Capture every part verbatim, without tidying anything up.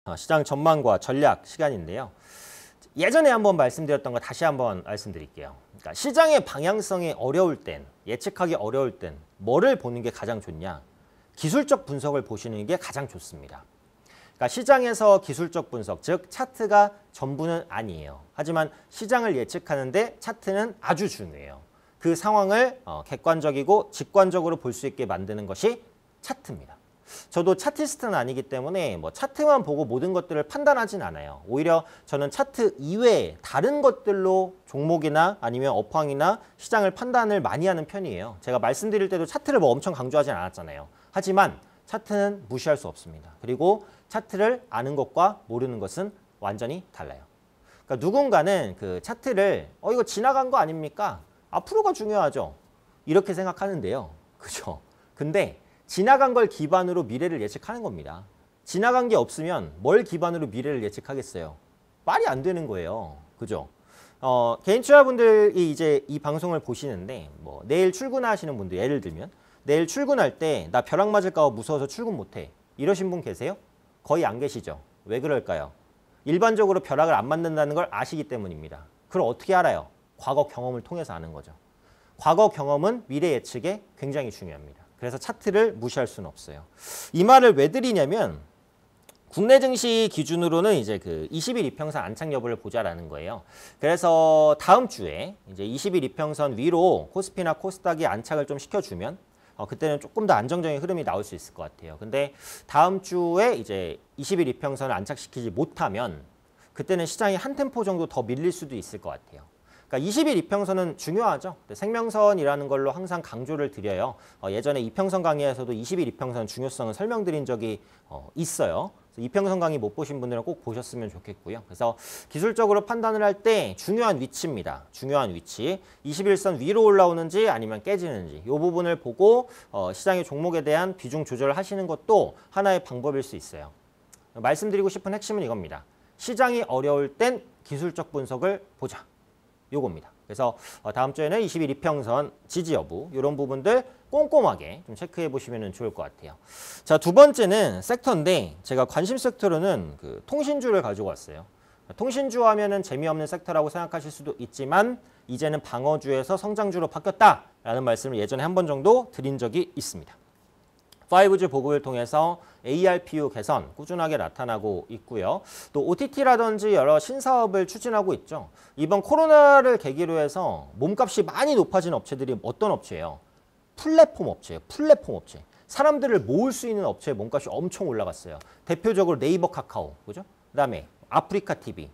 어, 시장 전망과 전략 시간인데요. 예전에 한번 말씀드렸던 거 다시 한번 말씀드릴게요. 그러니까 시장의 방향성이 어려울 땐, 예측하기 어려울 땐 뭐를 보는 게 가장 좋냐? 기술적 분석을 보시는 게 가장 좋습니다. 그러니까 시장에서 기술적 분석, 즉 차트가 전부는 아니에요. 하지만 시장을 예측하는데 차트는 아주 중요해요. 그 상황을 어, 객관적이고 직관적으로 볼 수 있게 만드는 것이 차트입니다. 저도 차티스트는 아니기 때문에 뭐 차트만 보고 모든 것들을 판단하진 않아요. 오히려 저는 차트 이외에 다른 것들로 종목이나 아니면 업황이나 시장을 판단을 많이 하는 편이에요. 제가 말씀드릴 때도 차트를 뭐 엄청 강조하진 않았잖아요. 하지만 차트는 무시할 수 없습니다. 그리고 차트를 아는 것과 모르는 것은 완전히 달라요. 그러니까 누군가는 그 차트를 어 이거 지나간 거 아닙니까? 앞으로가 중요하죠. 이렇게 생각하는데요. 그죠? 근데 지나간 걸 기반으로 미래를 예측하는 겁니다. 지나간 게 없으면 뭘 기반으로 미래를 예측하겠어요? 말이 안 되는 거예요. 그죠? 어, 개인 투자분들이 이제 이 방송을 보시는데 뭐 내일 출근하시는 분들 예를 들면 내일 출근할 때 나 벼락 맞을까 봐 무서워서 출근 못해. 이러신 분 계세요? 거의 안 계시죠? 왜 그럴까요? 일반적으로 벼락을 안 맞는다는 걸 아시기 때문입니다. 그걸 어떻게 알아요? 과거 경험을 통해서 아는 거죠. 과거 경험은 미래 예측에 굉장히 중요합니다. 그래서 차트를 무시할 수는 없어요. 이 말을 왜 드리냐면 국내 증시 기준으로는 이제 그 이십 일 이평선 안착 여부를 보자라는 거예요. 그래서 다음 주에 이제 이십 일 이평선 위로 코스피나 코스닥이 안착을 좀 시켜주면 어, 그때는 조금 더 안정적인 흐름이 나올 수 있을 것 같아요. 근데 다음 주에 이제 이십 일 이평선을 안착시키지 못하면 그때는 시장이 한 템포 정도 더 밀릴 수도 있을 것 같아요. 그러니까 이십 일 이평선은 중요하죠. 생명선이라는 걸로 항상 강조를 드려요. 어, 예전에 이평선 강의에서도 이십 일 이평선 중요성을 설명드린 적이 어, 있어요. 이평선 강의 못 보신 분들은 꼭 보셨으면 좋겠고요. 그래서 기술적으로 판단을 할 때 중요한 위치입니다. 중요한 위치. 이십 일선 위로 올라오는지 아니면 깨지는지 이 부분을 보고 어, 시장의 종목에 대한 비중 조절을 하시는 것도 하나의 방법일 수 있어요. 말씀드리고 싶은 핵심은 이겁니다. 시장이 어려울 땐 기술적 분석을 보자. 요겁니다. 그래서 다음 주에는 이십 일 이평선 지지 여부 이런 부분들 꼼꼼하게 좀 체크해 보시면 좋을 것 같아요. 자, 두 번째는 섹터인데 제가 관심 섹터로는 그 통신주를 가지고 왔어요. 통신주 하면은 재미없는 섹터라고 생각하실 수도 있지만 이제는 방어주에서 성장주로 바뀌었다라는 말씀을 예전에 한 번 정도 드린 적이 있습니다. 파이브지 보급을 통해서 에이알피유 개선 꾸준하게 나타나고 있고요. 또 오티티라든지 여러 신사업을 추진하고 있죠. 이번 코로나를 계기로 해서 몸값이 많이 높아진 업체들이 어떤 업체예요? 플랫폼 업체예요. 플랫폼 업체. 사람들을 모을 수 있는 업체의 몸값이 엄청 올라갔어요. 대표적으로 네이버 카카오, 그죠? 그다음에 아프리카티비,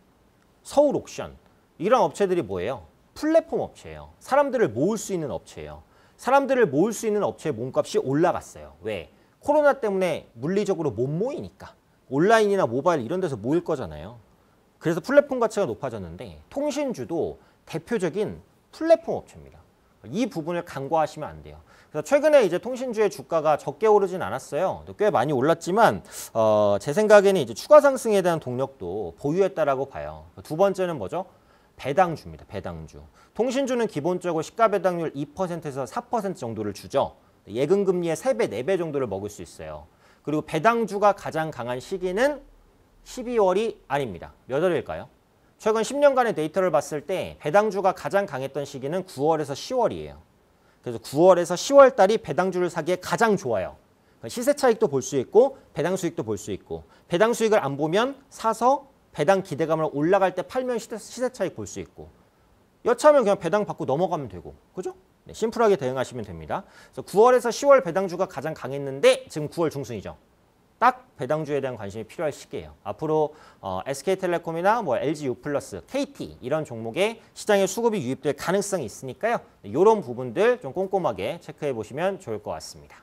서울옥션 이런 업체들이 뭐예요? 플랫폼 업체예요. 사람들을 모을 수 있는 업체예요. 사람들을 모을 수 있는 업체의 몸값이 올라갔어요. 왜? 코로나 때문에 물리적으로 못 모이니까. 온라인이나 모바일 이런 데서 모일 거잖아요. 그래서 플랫폼 가치가 높아졌는데 통신주도 대표적인 플랫폼 업체입니다. 이 부분을 간과하시면 안 돼요. 그래서 최근에 이제 통신주의 주가가 적게 오르진 않았어요. 꽤 많이 올랐지만 어, 제 생각에는 이제 추가 상승에 대한 동력도 보유했다라고 봐요. 두 번째는 뭐죠? 배당주입니다. 배당주. 통신주는 기본적으로 시가 배당률 이 퍼센트에서 사 퍼센트 정도를 주죠. 예금금리의 세 배, 네 배 정도를 먹을 수 있어요. 그리고 배당주가 가장 강한 시기는 십이월이 아닙니다. 몇 월일까요? 최근 십 년간의 데이터를 봤을 때 배당주가 가장 강했던 시기는 구월에서 시월이에요. 그래서 구월에서 시월 달이 배당주를 사기에 가장 좋아요. 시세 차익도 볼 수 있고 배당 수익도 볼 수 있고 배당 수익을 안 보면 사서 배당 기대감을 올라갈 때 팔면 시세, 시세 차익 볼 수 있고 여차하면 그냥 배당 받고 넘어가면 되고 그죠? 네, 심플하게 대응하시면 됩니다. 그래서 구월에서 시월 배당주가 가장 강했는데 지금 구월 중순이죠. 딱 배당주에 대한 관심이 필요할 시기예요. 앞으로 어, 에스케이텔레콤이나 뭐 엘지유플러스, 케이티 이런 종목에 시장에 수급이 유입될 가능성이 있으니까요. 네, 이런 부분들 좀 꼼꼼하게 체크해 보시면 좋을 것 같습니다.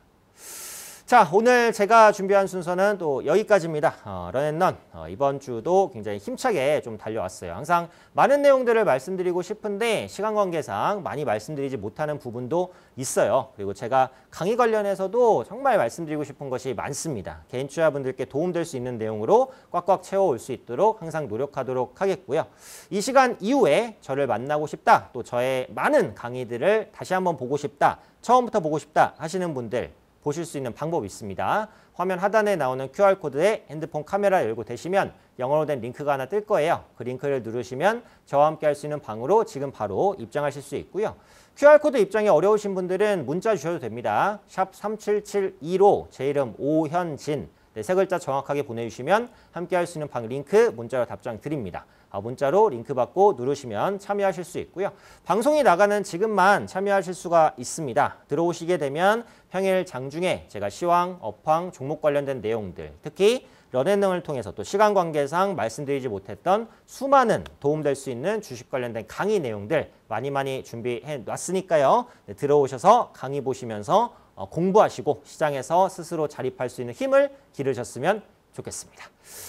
자, 오늘 제가 준비한 순서는 또 여기까지입니다. 어, 런앤런 어, 이번 주도 굉장히 힘차게 좀 달려왔어요. 항상 많은 내용들을 말씀드리고 싶은데 시간 관계상 많이 말씀드리지 못하는 부분도 있어요. 그리고 제가 강의 관련해서도 정말 말씀드리고 싶은 것이 많습니다. 개인 투자분들께 도움될 수 있는 내용으로 꽉꽉 채워올 수 있도록 항상 노력하도록 하겠고요. 이 시간 이후에 저를 만나고 싶다, 또 저의 많은 강의들을 다시 한번 보고 싶다, 처음부터 보고 싶다 하시는 분들 보실 수 있는 방법이 있습니다. 화면 하단에 나오는 큐알코드에 핸드폰 카메라 열고 되시면 영어로 된 링크가 하나 뜰 거예요. 그 링크를 누르시면 저와 함께 할 수 있는 방으로 지금 바로 입장하실 수 있고요. 큐알코드 입장이 어려우신 분들은 문자 주셔도 됩니다. 샵 삼칠칠이로 제 이름 오현진 네, 세 글자 정확하게 보내주시면 함께 할 수 있는 방 링크 문자로 답장 드립니다. 아, 문자로 링크 받고 누르시면 참여하실 수 있고요. 방송이 나가는 지금만 참여하실 수가 있습니다. 들어오시게 되면 평일 장중에 제가 시황, 업황, 종목 관련된 내용들, 특히 런앤능을 통해서 또 시간 관계상 말씀드리지 못했던 수많은 도움될 수 있는 주식 관련된 강의 내용들 많이 많이 준비해 놨으니까요. 네, 들어오셔서 강의 보시면서 어, 공부하시고 시장에서 스스로 자립할 수 있는 힘을 기르셨으면 좋겠습니다.